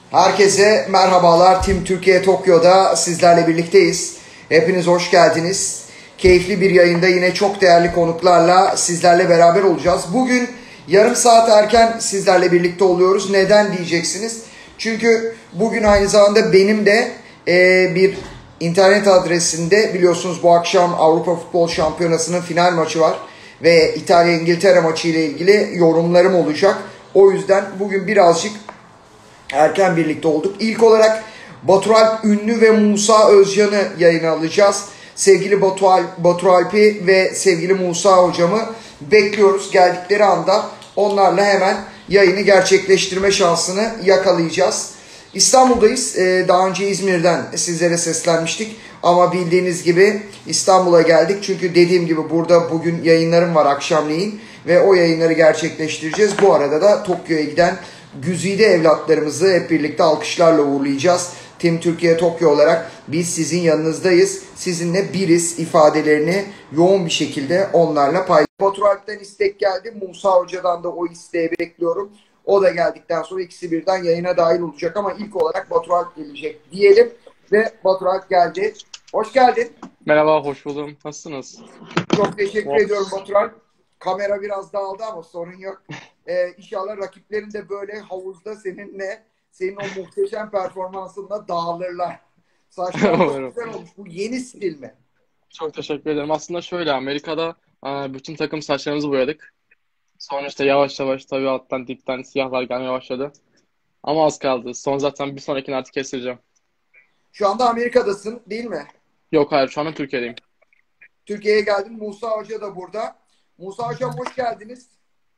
Herkese merhabalar. Team Türkiye Tokyo'da sizlerle birlikteyiz. Hepiniz hoş geldiniz. Keyifli bir yayında yine çok değerli konuklarla sizlerle beraber olacağız. Bugün yarım saat erken sizlerle birlikte oluyoruz. Neden diyeceksiniz? Çünkü bugün aynı zamanda benim de bir internet adresinde biliyorsunuz bu akşam Avrupa Futbol Şampiyonası'nın final maçı var. Ve İtalya-İngiltere maçı ile ilgili yorumlarım olacak. O yüzden bugün birazcık erken birlikte olduk. İlk olarak Baturalp Ünlü ve Musa Özcan'ı yayına alacağız. Sevgili Baturalp'i ve sevgili Musa hocamı bekliyoruz. Geldikleri anda onlarla hemen yayını gerçekleştirme şansını yakalayacağız. İstanbul'dayız. Daha önce İzmir'den sizlere seslenmiştik. Ama bildiğiniz gibi İstanbul'a geldik. Çünkü dediğim gibi burada bugün yayınlarım var akşamleyin. Ve o yayınları gerçekleştireceğiz. Bu arada da Tokyo'ya giden güzide evlatlarımızı hep birlikte alkışlarla uğurlayacağız. Team Türkiye Tokyo olarak biz sizin yanınızdayız. Sizinle biriz ifadelerini yoğun bir şekilde onlarla paylaşıyoruz. Baturalp'ten istek geldi. Musa Hoca'dan da o isteği bekliyorum. O da geldikten sonra ikisi birden yayına dahil olacak ama ilk olarak Baturalp gelecek diyelim. Ve Baturalp geldi. Hoş geldin. Merhaba, hoş buldum. Nasılsınız? Çok teşekkür ediyorum Baturalp. Kamera biraz dağıldı ama sorun yok. İnşallah rakiplerin de böyle havuzda senin o muhteşem performansınla dağılırlar. Saçlar çok güzel olmuş. Bu yeni stil mi? Çok teşekkür ederim. Aslında şöyle, Amerika'da bütün takım saçlarımızı boyadık. Sonra işte yavaş yavaş tabii alttan dipten siyahlar gelmeye başladı. Ama az kaldı. Zaten bir sonrakini artık kestireceğim. Şu anda Amerika'dasın değil mi? Yok, hayır, şu anda Türkiye'deyim. Türkiye'ye geldin. Musa Hoca da burada. Musa Hocam hoş geldiniz.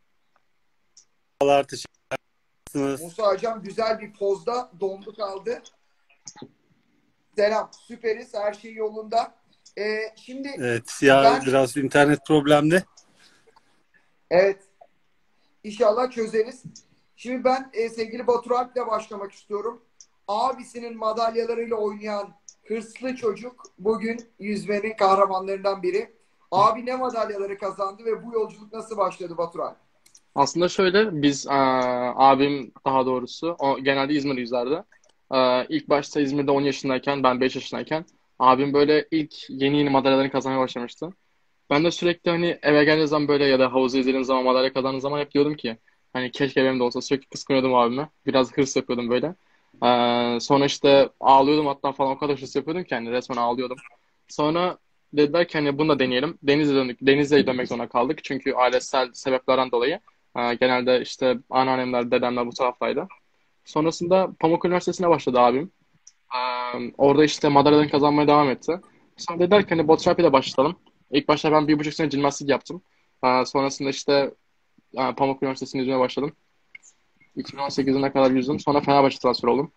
Merhabalar, teşekkür ederim. Musa Hocam güzel bir pozda dondu kaldı. Selam. Süperiz. Her şey yolunda. Şimdi Evet ya, biraz internet problemli. Evet. İnşallah çözeriz. Şimdi ben sevgili Baturalp'le başlamak istiyorum. Abisinin madalyalarıyla oynayan hırslı çocuk bugün yüzmenin kahramanlarından biri. Abi ne madalyaları kazandı ve bu yolculuk nasıl başladı Baturalp? Aslında şöyle, biz abim daha doğrusu o genelde İzmir yüzerdi. İlk başta İzmir'de 10 yaşındayken, ben 5 yaşındayken abim böyle ilk yeni madalyalarını kazanmaya başlamıştı. Ben de sürekli hani eve geldiğim zaman böyle ya da havuzu izlediğim zaman madalya kazandığım zaman hep diyordum ki hani keşke benim de olsa, sürekli kıskanıyordum abime. Biraz hırs yapıyordum böyle. Sonra işte ağlıyordum hatta falan, o kadar hırs yapıyordum ki hani resmen ağlıyordum. Sonra dediler ki hani bunu da deneyelim. Denizli'ye döndük. Denizli'ye dönmek zorunda kaldık. Çünkü ailesel sebeplerden dolayı genelde işte anneannemler, dedemler bu taraftaydı. Sonrasında Pamuk Üniversitesi'ne başladı abim. Orada işte madalyalarını kazanmaya devam etti. Sonra dediler ki hani Botçap'a ile başlayalım. İlk başta ben 1,5 sene jimnastik yaptım. Sonrasında işte Pamuk Üniversitesi'nde yüzmeye başladım. 2018 yılına kadar yüzdüm. Sonra Fenerbahçe transfer oldum.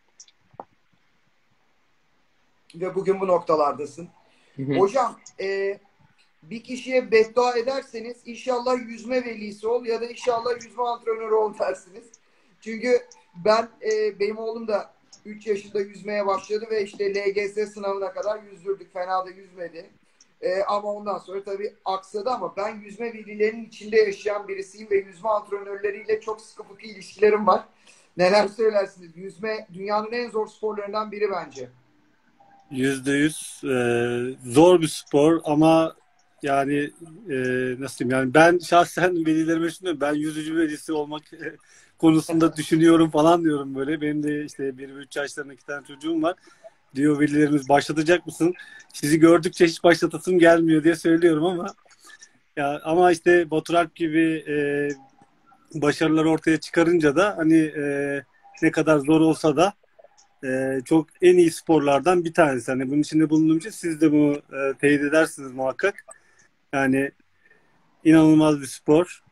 Ve bugün bu noktalardasın. Hı hı. Hocam bir kişiye beddua ederseniz inşallah yüzme velisi ol ya da inşallah yüzme antrenörü ol dersiniz. Çünkü benim oğlum da 3 yaşında yüzmeye başladı ve işte LGS sınavına kadar yüzdürdük. Fena da yüzmedi. Ama ondan sonra tabii aksadı ama ben yüzme velilerinin içinde yaşayan birisiyim ve yüzme antrenörleriyle çok sıkı fıkı ilişkilerim var. Neler söylersiniz? Yüzme dünyanın en zor sporlarından biri bence. %100 zor bir spor ama yani nasıl diyeyim, yani ben şahsen velilerime düşünüyorum, ben yüzücü velisi olmak konusunda düşünüyorum falan diyorum böyle. Benim de işte 1 ve 3 yaşlarında 2 tane çocuğum var. Diyor velilerimiz, başlatacak mısın? Sizi gördükçe hiç başlatasım gelmiyor diye söylüyorum ama işte Baturalp gibi başarılar ortaya çıkarınca da hani ne kadar zor olsa da çok en iyi sporlardan bir tanesi. Hani bunun içinde bulunduğum için siz de bunu teyit edersiniz muhakkak. Yani inanılmaz bir spor.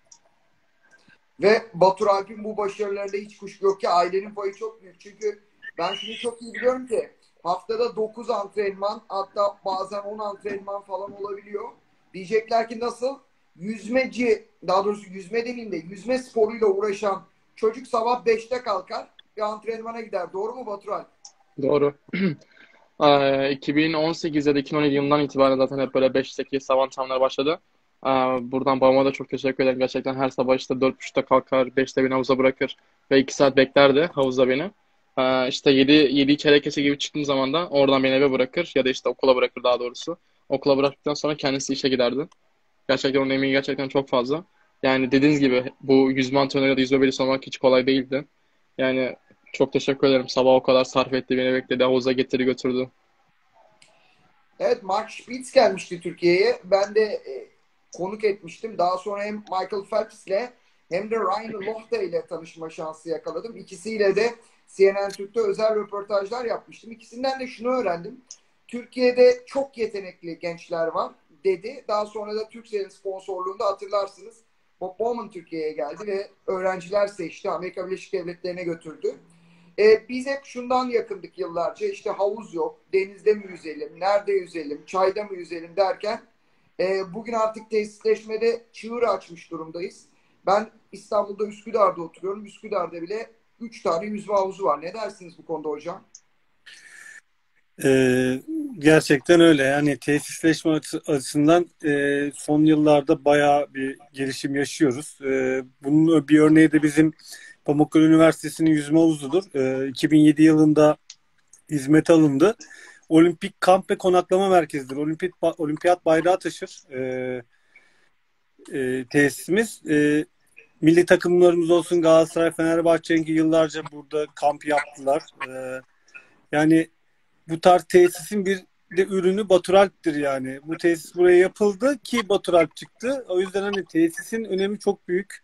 Ve Batur Alp'in bu başarılarında hiç kuşku yok ki ailenin payı çok büyük. Çünkü ben şimdi çok iyi biliyorum ki haftada 9 antrenman, hatta bazen 10 antrenman falan olabiliyor. Diyecekler ki nasıl? Yüzmeci, daha doğrusu yüzme demeyeyim de yüzme sporuyla uğraşan çocuk sabah 5'te kalkar ve antrenmana gider. Doğru mu Batur Alp? Doğru. 2018 ya da 2017 yılından itibaren zaten hep böyle 5-8 sabah antrenmanları başladı. Buradan babama da çok teşekkür ederim. Gerçekten her sabah işte 4.30'da kalkar, 5'te beni havuza bırakır ve 2 saat beklerdi havuzda beni. İşte 7 çeyrek geçe gibi çıktığım zaman da oradan beni eve bırakır ya da işte okula bırakır daha doğrusu. Okula bıraktıktan sonra kendisi işe giderdi. Gerçekten onun emeği gerçekten çok fazla. Yani dediğiniz gibi bu yüzme antrenörü ya da yüzme birisi olmak hiç kolay değildi. Yani çok teşekkür ederim. Sabah o kadar sarf etti, beni bekledi, havuza getirdi götürdü. Evet, Mark Spitz gelmişti Türkiye'ye. Ben de konuk etmiştim. Daha sonra hem Michael Phelps'le hem de Ryan Lochte ile tanışma şansı yakaladım. İkisiyle de CNN Türk'te özel röportajlar yapmıştım. İkisinden de şunu öğrendim. Türkiye'de çok yetenekli gençler var dedi. Daha sonra da Turkcell'in sponsorluğunda hatırlarsınız Bob Bowman Türkiye'ye geldi ve öğrenciler seçti. Amerika Birleşik Devletleri'ne götürdü. Biz hep şundan yakındık yıllarca. İşte havuz yok, denizde mi yüzelim, nerede yüzelim, çayda mı yüzelim derken bugün artık tesisleşmede çığır açmış durumdayız. Ben İstanbul'da Üsküdar'da oturuyorum. Üsküdar'da bile 3 tane yüzme havuzu var. Ne dersiniz bu konuda hocam? Gerçekten öyle. Yani tesisleşme açısından son yıllarda bayağı bir gelişim yaşıyoruz. Bunun bir örneği de bizim Pamukkale Üniversitesi'nin yüzme havuzudur. 2007 yılında hizmete alındı. Olimpik kamp ve konaklama merkezidir. Olimpiyat bayrağı taşır tesisimiz. Milli takımlarımız olsun, Galatasaray, Fenerbahçe'ninki yıllarca burada kamp yaptılar. Yani bu tarz tesisin bir de ürünü Baturalp'tir yani. Bu tesis buraya yapıldı ki Baturalp çıktı. O yüzden hani tesisin önemi çok büyük.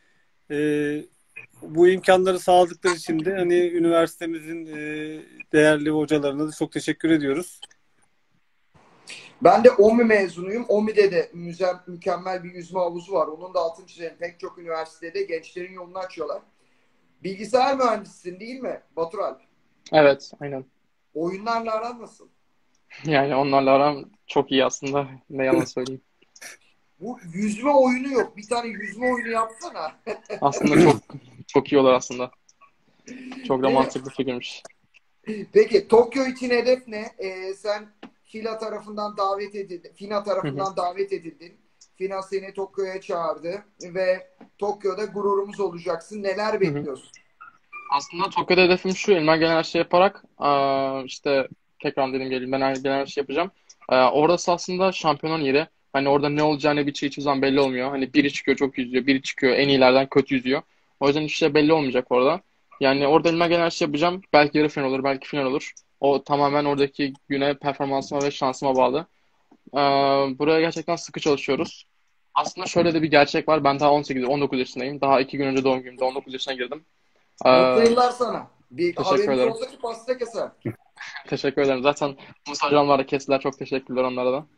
Bu imkanları sağladıkları için de hani üniversitemizin değerli hocalarına da çok teşekkür ediyoruz. Ben de OMÜ mezunuyum. OMÜ'de de mükemmel bir yüzme havuzu var. Onun da altını çizelim. Pek çok üniversitede gençlerin yolunu açıyorlar. Bilgisayar mühendisisin değil mi Baturalp? Evet, aynen. Oyunlarla aran nasıl? Yani onlarla aram çok iyi aslında. Ne yalan söyleyeyim. Bu yüzme oyunu yok. Bir tane yüzme oyunu yapsana. Aslında çok çok iyi olur aslında. Çok da Değil mi? mantıklı fikirmiş. Peki Tokyo için hedef ne? Sen FILA tarafından davet edildin. FINA Hı hı. tarafından davet edildin. FINA seni Tokyo'ya çağırdı ve Tokyo'da gururumuz olacaksın. Neler Hı hı. bekliyorsun? Aslında Tokyo'da hedefim şu. Elimden gelen her şeyi yaparak işte tekrar dediğim gibi elimden gelen her şeyi yapacağım. Orası aslında şampiyonun yeri. Hani orada ne olacağını hiçbir zaman belli olmuyor. Hani biri çıkıyor çok yüzüyor, biri çıkıyor en iyilerden kötü yüzüyor. O yüzden hiçbir şey belli olmayacak orada. Yani orada elimden gelen her şeyi yapacağım. Belki yarı final olur, belki final olur. O tamamen oradaki güne, performansıma ve şansıma bağlı. Ee, Buraya gerçekten sıkı çalışıyoruz. Aslında şöyle de bir gerçek var. Ben daha 19 yaşındayım. Daha 2 gün önce doğum günümde 19 yaşına girdim. Mutlu Ee, yıllar sana. Bir Teşekkür haberimiz ederim. olsa ki pasta keser. Teşekkür ederim. Zaten Musa hocamlar da kestiler. Çok teşekkürler onlara da.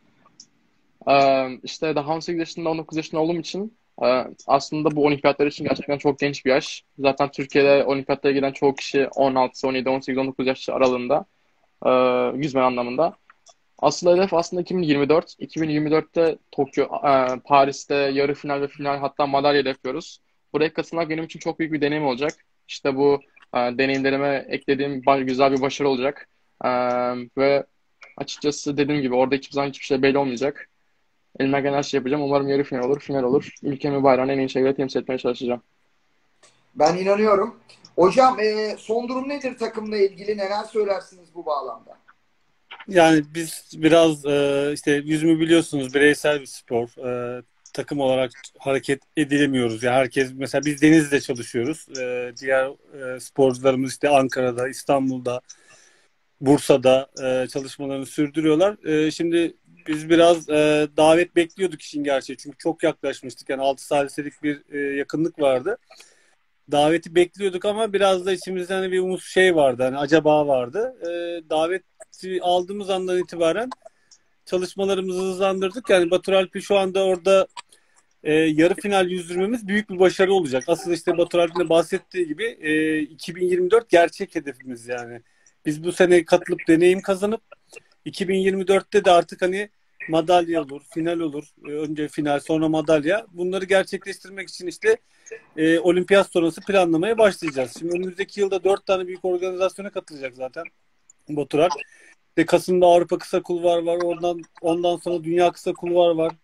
İşte daha 18 yaşında 19 yaşında olduğum için aslında bu olimpiyatlar için gerçekten çok genç bir yaş. Zaten Türkiye'de olimpiyatlara giden çoğu kişi 16, 17, 18, 19 yaş aralığında yüzme anlamında. Asıl hedef aslında 2024. 2024'te Tokyo, Paris'te yarı final ve final hatta madalya hedefliyoruz. Buraya katılmak benim için çok büyük bir deneyim olacak. İşte bu deneyimlerime eklediğim güzel bir başarı olacak. E, Ve açıkçası dediğim gibi orada hiçbir zaman hiçbir şey belli olmayacak. Elimden gelen her şey yapacağım. Umarım yarı final olur, final olur. Ülkemi bayrağını en iyi şekilde temsil etmeye çalışacağım. Ben inanıyorum. Hocam son durum nedir takımla ilgili? Neler söylersiniz bu bağlamda? Yani biz biraz işte yüzümü biliyorsunuz bireysel bir spor. Takım olarak hareket edilemiyoruz. Yani herkes mesela biz denizde çalışıyoruz. Diğer sporcularımız işte Ankara'da, İstanbul'da, Bursa'da çalışmalarını sürdürüyorlar. Şimdi biz biraz davet bekliyorduk işin gerçeği. Çünkü çok yaklaşmıştık. Yani 6 saliselik bir yakınlık vardı. Daveti bekliyorduk ama biraz da içimizde hani bir umut şey vardı. Hani acaba vardı. Daveti aldığımız andan itibaren çalışmalarımızı hızlandırdık. Yani Batur Alp'i şu anda orada yarı final yüzdürmemiz büyük bir başarı olacak. Asıl işte Batur Alp'in de bahsettiği gibi 2024 gerçek hedefimiz yani. Biz bu sene katılıp deneyim kazanıp 2024'te de artık hani madalya olur, final olur. Önce final sonra madalya. Bunları gerçekleştirmek için işte olimpiyat sonrası planlamaya başlayacağız. Şimdi önümüzdeki yılda 4 tane büyük organizasyona katılacak zaten Batur Alp. İşte Kasım'da Avrupa Kısa Kulvar var. Ondan sonra Dünya Kısa Kulvar var.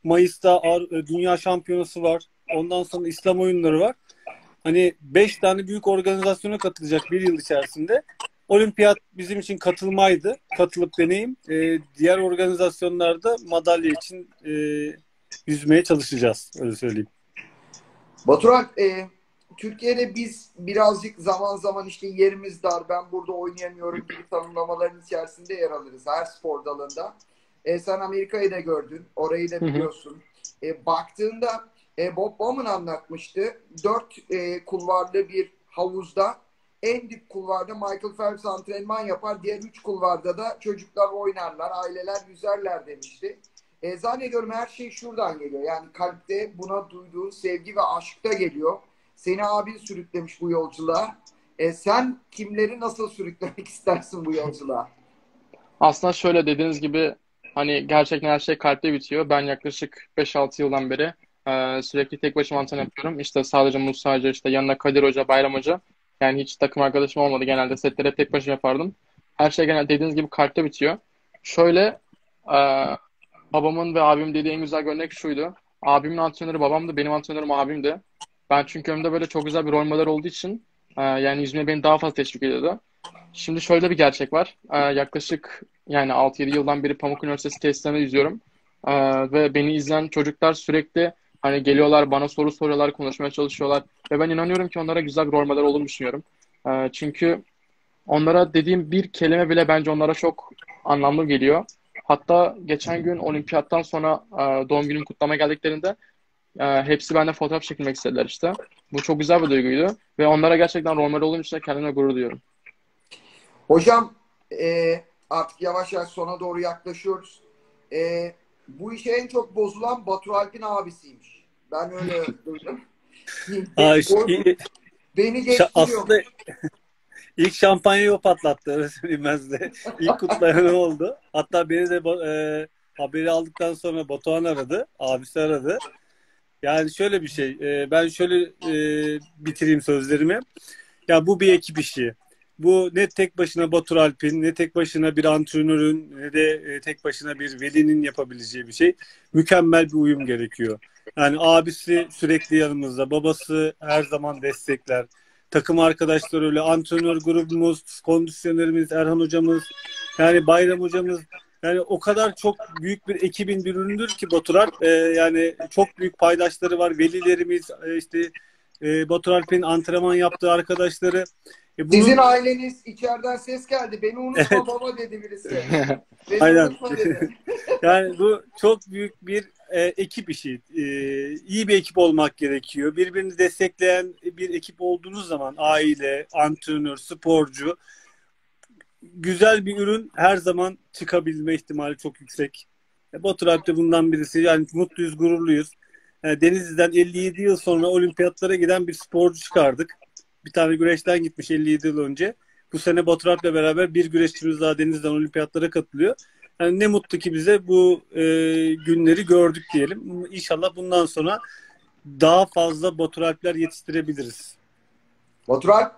Mayıs'ta Dünya Şampiyonası var. Ondan sonra İslam oyunları var. Hani 5 tane büyük organizasyona katılacak bir yıl içerisinde. Olimpiyat bizim için katılmaydı. Katılıp deneyim. Diğer organizasyonlarda madalya için yüzmeye çalışacağız. Öyle söyleyeyim. Baturan, Türkiye'de biz birazcık zaman zaman işte yerimiz dar, ben burada oynayamıyorum gibi tanımlamaların içerisinde yer alırız her spor dalında. Sen Amerika'yı da gördün, orayı da Hı hı. biliyorsun. Baktığında Bob Bowman anlatmıştı. 4 kulvarlı bir havuzda en dip kulvarda Michael Phelps antrenman yapar. Diğer 3 kulvarda da çocuklar oynarlar, aileler yüzerler demişti. Zannediyorum her şey şuradan geliyor. Yani kalpte buna duyduğun sevgi ve aşkta geliyor. Seni abin sürüklemiş bu yolculuğa. Sen kimleri nasıl sürüklemek istersin bu yolculuğa? Aslında şöyle dediğiniz gibi hani gerçekten her şey kalpte bitiyor. Ben yaklaşık 5-6 yıldan beri sürekli tek başıma antrenman yapıyorum. İşte sadece Musa Hoca, işte yanına Kadir Hoca, Bayram Hoca. Yani hiç takım arkadaşım olmadı. Genelde setleri hep tek başıma yapardım. Her şey genelde dediğiniz gibi kalpte bitiyor. Şöyle e, babamın ve abimin dediği en güzel örnek şuydu. Abimin antrenörü babamdı, benim antrenörüm abimdi. Ben çünkü önümde böyle çok güzel bir rol model olduğu için yani yüzmeye beni daha fazla teşvik ediyordu. Şimdi şöyle bir gerçek var. Yaklaşık yani 6-7 yıldan beri Pamuk Üniversitesi tesislerinde yüzüyorum. Ve beni izleyen çocuklar sürekli hani geliyorlar bana soru soruyorlar, konuşmaya çalışıyorlar. Ve ben inanıyorum ki onlara güzel bir rol model olduğunu düşünüyorum. Çünkü onlara dediğim bir kelime bile bence onlara çok anlamlı geliyor. Hatta geçen gün olimpiyattan sonra doğum günüm kutlama geldiklerinde hepsi benden fotoğraf çekilmek istediler işte. Bu çok güzel bir duyguydu. Ve onlara gerçekten rol model olduğum için de kendime gurur duyuyorum. Hocam, artık yavaş yavaş sona doğru yaklaşıyoruz. Bu işe en çok bozulan Batur Alp'in abisiymiş. Ben öyle duydum. Aa, O beni geçtiriyor. aslında ilk şampanyayı o patlattı. Öyle söyleyeyim ben size. İlk kutlayan o oldu. Hatta beni de haberi aldıktan sonra Batuhan aradı. Abisi aradı. Yani şöyle bir şey. Ben şöyle bitireyim sözlerimi. Ya bu bir ekip işi. Bu ne tek başına Batur Alp'in, ne tek başına bir antrenörün, ne de tek başına bir velinin yapabileceği bir şey. Mükemmel bir uyum gerekiyor. Yani abisi sürekli yanımızda, babası her zaman destekler. Takım arkadaşları öyle, antrenör grubumuz, kondisyonerimiz, Erhan hocamız, yani Bayram hocamız. Yani o kadar çok büyük bir ekibin bir ürünüdür ki Batur Alp. Yani çok büyük paydaşları var. Velilerimiz, işte Batur Alp'in antrenman yaptığı arkadaşları. Sizin Bunun aileniz içeriden ses geldi. Beni unutma baba dedi birisi. Beni aynen. unutma dedi. Yani bu çok büyük bir ekip işi. İyi bir ekip olmak gerekiyor. Birbirini destekleyen bir ekip olduğunuz zaman aile, antrenör, sporcu güzel bir ürün her zaman çıkabilme ihtimali çok yüksek. Batur Alp de bundan birisi. Yani mutluyuz, gururluyuz. Denizli'den 57 yıl sonra olimpiyatlara giden bir sporcu çıkardık. Bir tane güreşten gitmiş 57 yıl önce. Bu sene Batur Alp'le beraber bir güreşçimiz daha Denizli'den olimpiyatlara katılıyor. Yani ne mutlu ki bize bu günleri gördük diyelim. İnşallah bundan sonra daha fazla Batur Alp'ler yetiştirebiliriz. Batur Alp,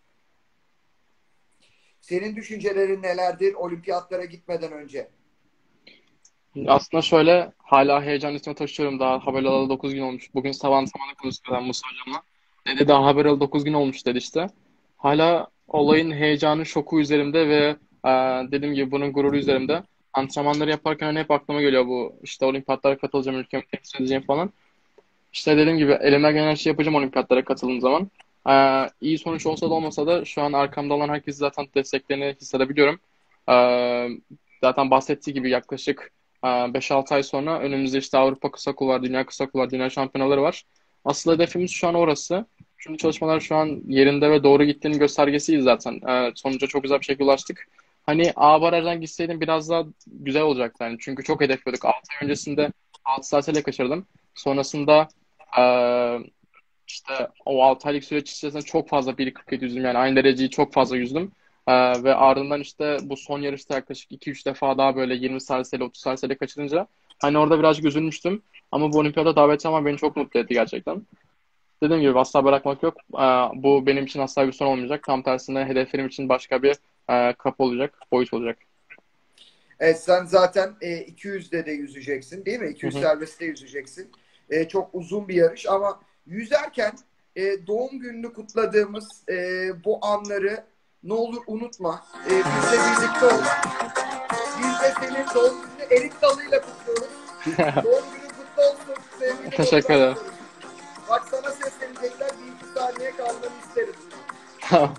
senin düşüncelerin nelerdir olimpiyatlara gitmeden önce? Aslında şöyle hala heyecan üstüne taşıyorum. Daha haber alalı 9 gün olmuş. Bugün sabah antrenmanı konuştuk ben Musa hocamla. Dedi daha haber alalı 9 gün olmuş dedi işte. Hala olayın heyecanı, şoku üzerimde ve dediğim gibi bunun gururu üzerimde. Antrenmanları yaparken hani hep aklıma geliyor bu işte olimpiyatlara katılacağım, ülkemi temsil edeceğim falan. İşte dediğim gibi elimden gelen her şeyi yapacağım olimpiyatlara katıldığım zaman. İyi sonuç olsa da olmasa da şu an arkamda olan herkesi zaten desteklerini hissedebiliyorum. Zaten bahsettiği gibi yaklaşık 5-6 ay sonra önümüzde işte Avrupa Kısa Kulvar, Dünya Kısa Kulvar, Dünya Şampiyonaları var. Asıl hedefimiz şu an orası. Çünkü çalışmalar şu an yerinde ve doğru gittiğinin göstergesiyiz zaten. Sonuca çok güzel bir şekilde ulaştık. Hani A barajdan gitseydim biraz daha güzel olacaktı. Yani çünkü çok hedefliyorduk. 6 ay öncesinde 6 saatle kaçırdım. Sonrasında ee, işte o 6 aylık süreç içerisinde çok fazla 1.47 yüzdüm. Yani aynı dereceyi çok fazla yüzdüm. Ve ardından işte bu son yarışta yaklaşık 2-3 defa daha böyle 20 salseyle 30 salseyle kaçırınca hani orada birazcık üzülmüştüm. Ama bu olimpiyata davet ama beni çok mutlu etti gerçekten. Dediğim gibi asla bırakmak yok. Bu benim için asla bir son olmayacak. Tam tersine hedeflerim için başka bir kapı olacak, boyut olacak. Evet, sen zaten 200'de de yüzeceksin değil mi? Hı 200 hı. serbestte yüzeceksin. Çok uzun bir yarış ama yüzerken doğum gününü kutladığımız bu anları ne olur unutma. Bizle birlikte ol. Biz de senin doğum gününü erik dalıyla kutluyoruz. Doğum günün kutlu olsun sevgili Teşekkür ederim. fotoğrafçılarım. Bak sana seslenecekler, bir iki saniye kalmanı isterim. Tamam.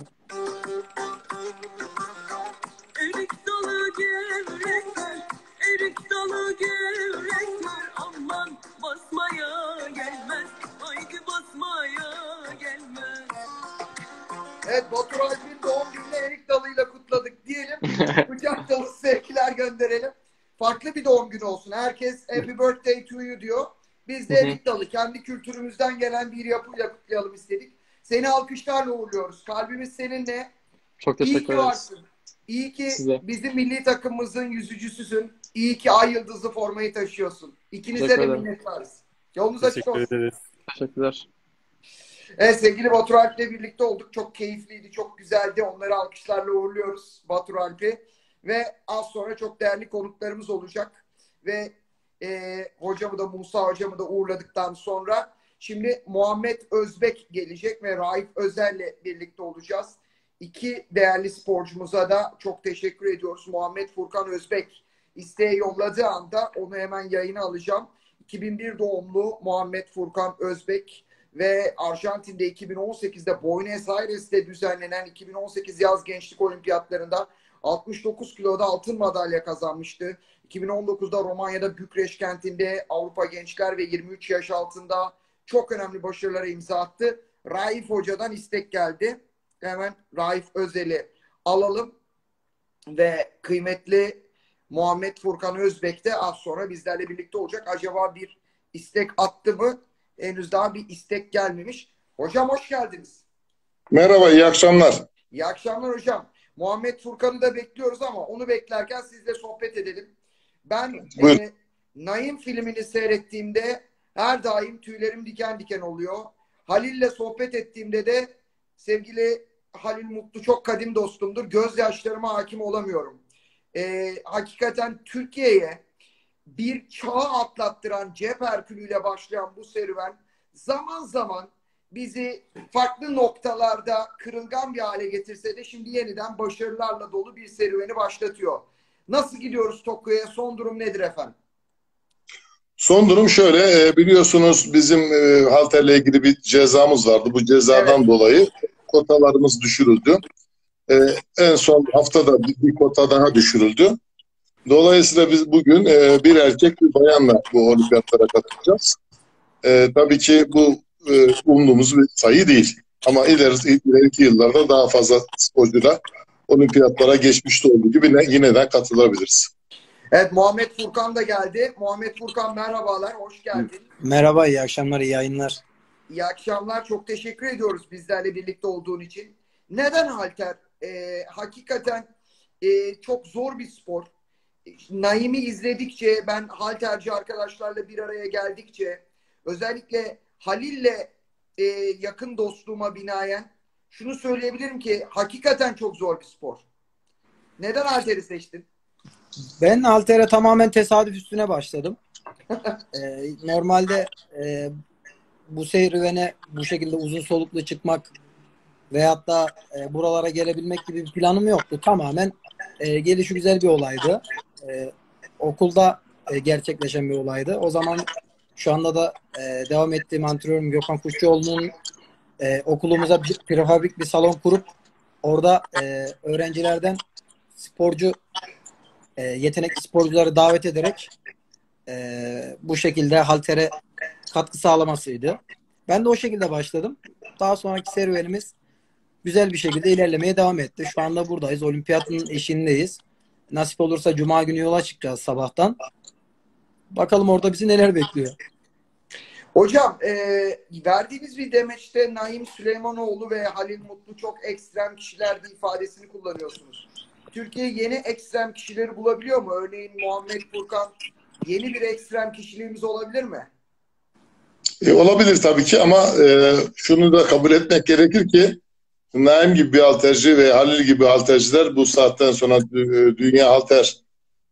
Erik dalı gevrekler, erik dalı gevrekler, aman basmaya gelmez, haydi basmaya gelmez. Evet, Batur Alp'in doğum gününü erik dalıyla kutladık diyelim. Kucak dolusu sevgiler gönderelim. Farklı bir doğum günü olsun. Herkes happy birthday to you diyor. Biz de Hı hı. erik dalı kendi kültürümüzden gelen bir yapıyla kutlayalım istedik. Seni alkışlarla uğurluyoruz. Kalbimiz seninle. Çok İyi teşekkür ki ederiz. varsın. İyi ki Size. bizim milli takımımızın yüzücüsüsün. İyi ki ay yıldızlı formayı taşıyorsun. İkinize Teşekkür de ederim. minnettarız. Yolunuz açık Teşekkür olsun. ederiz. Teşekkürler. Evet, sevgili Batur Alp'le birlikte olduk. Çok keyifliydi, çok güzeldi. Onları alkışlarla uğurluyoruz Batur Alp'i. Ve az sonra çok değerli konuklarımız olacak. Ve hocamı da Musa hocamı da uğurladıktan sonra şimdi Muhammed Özbek gelecek ve Raif Özer'le birlikte olacağız. İki değerli sporcumuza da çok teşekkür ediyoruz. Muhammed Furkan Özbek isteği yolladığı anda onu hemen yayına alacağım. 2001 doğumlu Muhammed Furkan Özbek ve Arjantin'de 2018'de Buenos Aires'te düzenlenen 2018 Yaz Gençlik Olimpiyatlarında 69 kiloda altın madalya kazanmıştı. 2019'da Romanya'da Bükreş kentinde Avrupa Gençler ve 23 yaş altında çok önemli başarılara imza attı. Raif Hoca'dan istek geldi. Hemen Raif Özel'i alalım ve kıymetli Muhammed Furkan Özbek de az sonra bizlerle birlikte olacak. Acaba bir istek attı mı? Henüz daha bir istek gelmemiş. Hocam hoş geldiniz. Merhaba, iyi akşamlar. İyi akşamlar hocam. Muhammed Furkan'ı da bekliyoruz ama onu beklerken sizle sohbet edelim. Ben Buyur. Naim filmini seyrettiğimde her daim tüylerim diken diken oluyor. Halil'le sohbet ettiğimde de sevgili Halil Mutlu çok kadim dostumdur. Gözyaşlarıma hakim olamıyorum. Hakikaten Türkiye'ye bir çağı atlattıran cep Herkülü'yle başlayan bu serüven zaman zaman bizi farklı noktalarda kırılgan bir hale getirse de şimdi yeniden başarılarla dolu bir serüveni başlatıyor. Nasıl gidiyoruz Tokyo'ya? Son durum nedir efendim? Son durum şöyle, biliyorsunuz bizim halterle ilgili bir cezamız vardı. Bu cezadan dolayı kotalarımız düşürüldü. En son haftada bir kota daha düşürüldü. Dolayısıyla biz bugün bir erkek bir bayanla bu olimpiyatlara katılacağız. Tabii ki bu umduğumuz bir sayı değil. Ama ileriki yıllarda daha fazla sporcuyla olimpiyatlara geçmişte olduğu gibi yine de katılabiliriz. Evet, Muhammed Furkan da geldi. Muhammed Furkan merhabalar, hoş geldin. Merhaba, iyi akşamlar, iyi yayınlar. İyi akşamlar, çok teşekkür ediyoruz bizlerle birlikte olduğun için. Neden halter? Hakikaten çok zor bir spor. Naim'i izledikçe, ben halterci arkadaşlarla bir araya geldikçe, özellikle Halil'le yakın dostluğuma binaen şunu söyleyebilirim ki hakikaten çok zor bir spor. Neden halteri seçtin? Ben haltere tamamen tesadüf üstüne başladım. Normalde bu serüvene bu şekilde uzun soluklu çıkmak veyahut da buralara gelebilmek gibi bir planım yoktu. Tamamen gelişigüzel bir olaydı. Okulda gerçekleşen bir olaydı. O zaman şu anda da devam ettiğim antrenörüm Gökhan Kuşçuoğlu'nun okulumuza prefabrik bir salon kurup orada öğrencilerden yetenekli sporcuları davet ederek bu şekilde haltere katkı sağlamasıydı. Ben de o şekilde başladım. Daha sonraki serüvenimiz güzel bir şekilde ilerlemeye devam etti. Şu anda buradayız. Olimpiyatın eşiğindeyiz. Nasip olursa Cuma günü yola çıkacağız sabahtan. Bakalım orada bizi neler bekliyor. Hocam verdiğiniz bir demeçte Naim Süleymanoğlu ve Halil Mutlu çok ekstrem kişilerdi ifadesini kullanıyorsunuz. Türkiye yeni ekstrem kişileri bulabiliyor mu? Örneğin Muhammed Furkan yeni bir ekstrem kişiliğimiz olabilir mi? Olabilir tabii ki ama şunu da kabul etmek gerekir ki Naim gibi bir halterci ve Halil gibi halterciler bu saatten sonra dünya halter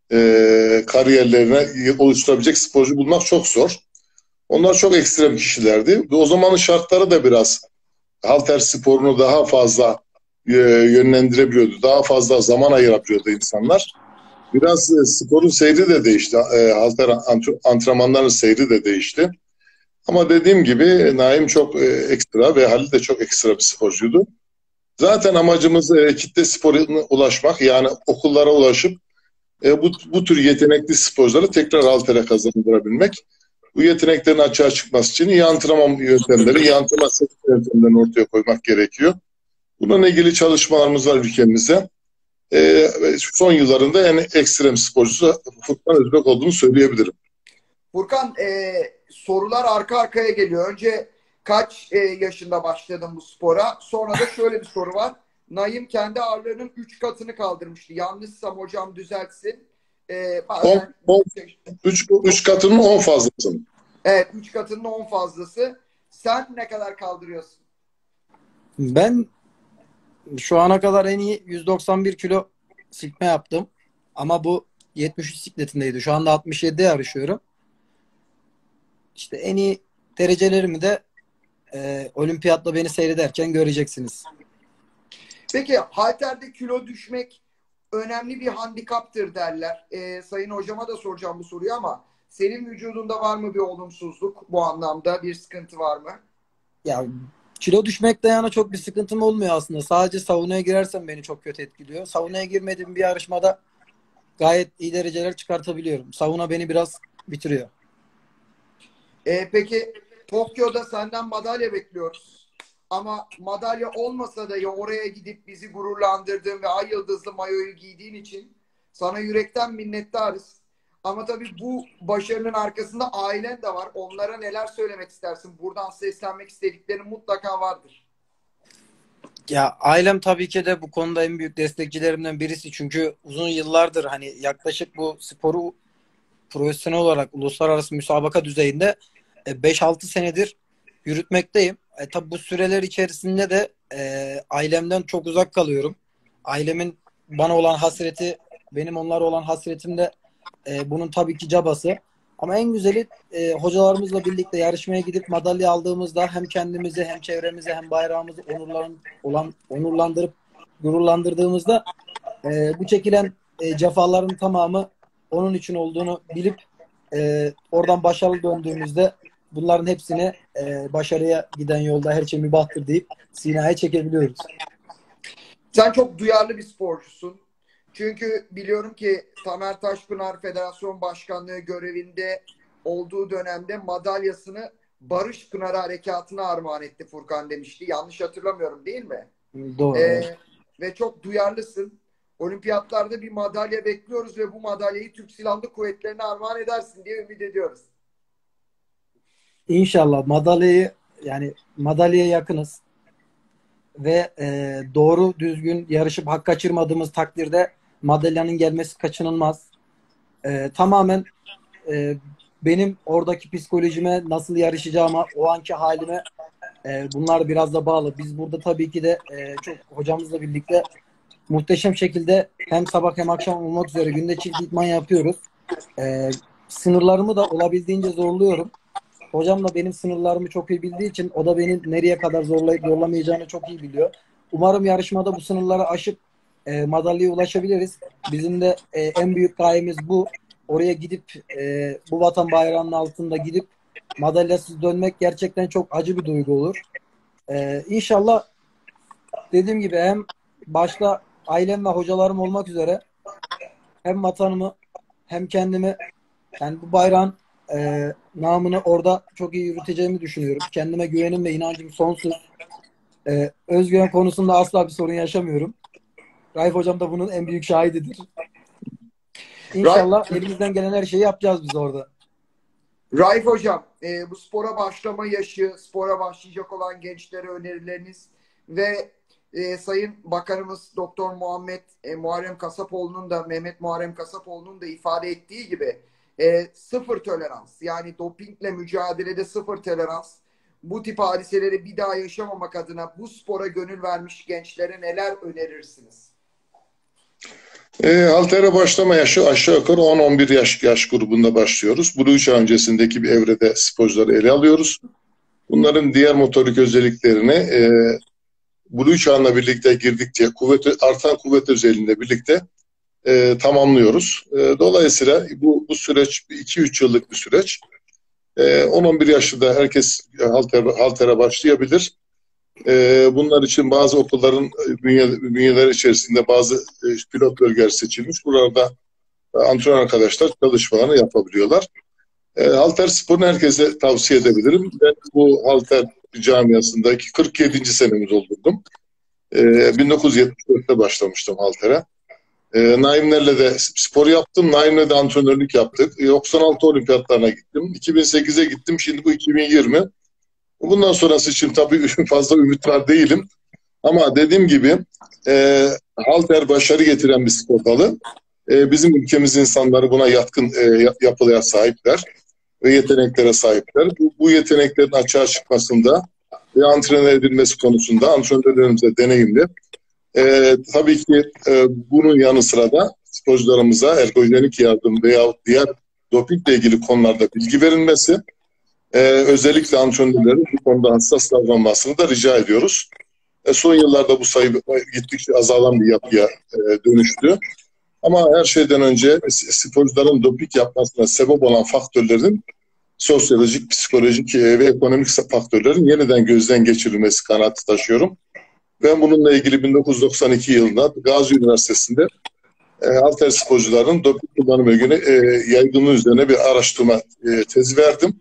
kariyerlerine oluşturabilecek sporcu bulmak çok zor. Onlar çok ekstrem kişilerdi. Ve o zamanın şartları da biraz halter sporunu daha fazla yönlendirebiliyordu. Daha fazla zaman ayırabiliyordu insanlar. Biraz sporun seyri de değişti. Halter antrenmanların seyri de değişti. Ama dediğim gibi Naim çok ekstra ve Halil de çok ekstra bir sporcuydu. Zaten amacımız kitle sporuna ulaşmak. Yani okullara ulaşıp bu tür yetenekli sporcuları tekrar haltere kazandırabilmek. Bu yeteneklerin açığa çıkması için iyi antrenman yöntemleri, iyi antrenman yöntemlerini ortaya koymak gerekiyor. Bununla ilgili çalışmalarımız var ülkemizde. Son yıllarında en ekstrem sporcusu Furkan Özbek olduğunu söyleyebilirim. Furkan, sorular arka arkaya geliyor. Önce kaç yaşında başladın bu spora? Sonra da şöyle bir soru var. Naim kendi ağırlığının 3 katını kaldırmıştı. Yanlışsam hocam düzeltsin. Bazen... 3 katının 10 fazlası. Evet, 3 katının 10 fazlası. Sen ne kadar kaldırıyorsun? Ben şu ana kadar en iyi 191 kilo silkme yaptım. Ama bu 73 sikletindeydi. Şu anda 67'de yarışıyorum. İşte en iyi derecelerimi de olimpiyatta beni seyrederken göreceksiniz. Peki halterde kilo düşmek önemli bir handikaptır derler. Sayın hocama da soracağım bu soruyu ama senin vücudunda var mı bir olumsuzluk bu anlamda? Bir sıkıntı var mı? Ya kilo düşmekte yana çok bir sıkıntım olmuyor aslında. Sadece saunaya girersem beni çok kötü etkiliyor. Saunaya girmediğim bir yarışmada gayet iyi dereceler çıkartabiliyorum. Sauna beni biraz bitiriyor. Peki Tokyo'da senden madalya bekliyoruz. Ama madalya olmasa da ya oraya gidip bizi gururlandırdığın ve ay yıldızlı mayoyu giydiğin için sana yürekten minnettarız. Ama tabii bu başarının arkasında ailen de var. Onlara neler söylemek istersin? Buradan seslenmek istediklerin mutlaka vardır. Ya ailem tabii ki de bu konuda en büyük destekçilerimden birisi. Çünkü uzun yıllardır hani yaklaşık bu sporu profesyonel olarak uluslararası müsabaka düzeyinde 5-6 senedir yürütmekteyim. Tabii bu süreler içerisinde de ailemden çok uzak kalıyorum. Ailemin bana olan hasreti, benim onlara olan hasretim de bunun tabii ki cabası. Ama en güzeli hocalarımızla birlikte yarışmaya gidip madalya aldığımızda hem kendimizi hem çevremizi hem bayrağımızı onurlandırıp gururlandırdığımızda bu çekilen cefaların tamamı onun için olduğunu bilip oradan başarılı döndüğümüzde bunların hepsini başarıya giden yolda her şey mübahtır deyip sinaya çekebiliyoruz. Sen çok duyarlı bir sporcusun. Çünkü biliyorum ki Tamer Taşpınar Federasyon Başkanlığı görevinde olduğu dönemde madalyasını Barış Pınarı Harekatı'na armağan etti Furkan demişti. Yanlış hatırlamıyorum değil mi? Doğru. Ve çok duyarlısın. Olimpiyatlarda bir madalya bekliyoruz ve bu madalyayı Türk Silahlı Kuvvetleri'ne armağan edersin diye ümit ediyoruz. İnşallah madalyaya yakınız ve doğru düzgün yarışıp hak kaçırmadığımız takdirde madalyanın gelmesi kaçınılmaz. Tamamen benim oradaki psikolojime, nasıl yarışacağıma, o anki halime bunlar biraz da bağlı. Biz burada tabii ki de çok hocamızla birlikte muhteşem şekilde hem sabah hem akşam olmak üzere günde çift idman yapıyoruz. Sınırlarımı da olabildiğince zorluyorum. Hocam da benim sınırlarımı çok iyi bildiği için o da beni nereye kadar zorlayıp zorlamayacağını çok iyi biliyor. Umarım yarışmada bu sınırları aşıp madalyaya ulaşabiliriz. Bizim de en büyük gayemiz bu. Oraya gidip bu vatan bayrağının altında gidip madalyasız dönmek gerçekten çok acı bir duygu olur. İnşallah dediğim gibi hem başta ailem ve hocalarım olmak üzere hem vatanımı hem kendimi, yani bu bayrağın namını orada çok iyi yürüteceğimi düşünüyorum. Kendime güvenim ve inancım sonsuz. Özgüven konusunda asla bir sorun yaşamıyorum. Raif hocam da bunun en büyük şahididir. İnşallah elimizden gelen her şeyi yapacağız biz orada. Raif hocam, bu spora başlama yaşı, spora başlayacak olan gençlere önerileriniz ve Sayın Bakanımız Doktor Muharrem Kasapoğlu'nun da Mehmet Muharrem Kasapoğlu'nun da ifade ettiği gibi sıfır tolerans, yani dopingle mücadelede sıfır tolerans, bu tip hadiseleri bir daha yaşamamak adına bu spora gönül vermiş gençlere neler önerirsiniz? Haltere başlama yaşı aşağı yukarı 10-11 yaş grubunda başlıyoruz. Blue çağ öncesindeki bir evrede sporcuları ele alıyoruz. Bunların diğer motorik özelliklerini Blue çağına birlikte girdikçe artan kuvvet özelliğiyle birlikte tamamlıyoruz. Dolayısıyla bu süreç 2-3 yıllık bir süreç. 10-11 yaşında herkes haltere başlayabilir. Bunlar için bazı okulların bünyeleri içerisinde bazı pilot bölgeler seçilmiş. Burada antrenör arkadaşlar çalışmalarını yapabiliyorlar. Halter sporunu herkese tavsiye edebilirim. Ben bu halter camiasındaki 47. senemi doldurdum. 1974'te başlamıştım haltere. Naimlerle de spor yaptım. Naim'le de antrenörlük yaptık. 96 olimpiyatlarına gittim. 2008'e gittim. Şimdi bu 2020. Bundan sonrası için tabii fazla ümit var değilim. Ama dediğim gibi halter başarı getiren bir spor dalı. Bizim ülkemiz insanları buna yatkın yapıya sahipler ve yeteneklere sahipler. Bu yeteneklerin açığa çıkmasında ve antrenör edilmesi konusunda antrenörlerimiz de deneyimli. Tabii ki bunun yanı sıra da sporcularımıza ergojenik yardım veya diğer dopingle ilgili konularda bilgi verilmesi, özellikle antrenörlerin bu konuda hassas davranmasını da rica ediyoruz. Son yıllarda bu sayı gittikçe azalan bir yapıya dönüştü. Ama her şeyden önce sporcuların doping yapmasına sebep olan faktörlerin sosyolojik, psikolojik ve ekonomik faktörlerin yeniden gözden geçirilmesi kanaati taşıyorum. Ben bununla ilgili 1992 yılında Gazi Üniversitesi'nde halter sporcuların doping kullanımı yaygınlığı üzerine bir araştırma tezi verdim.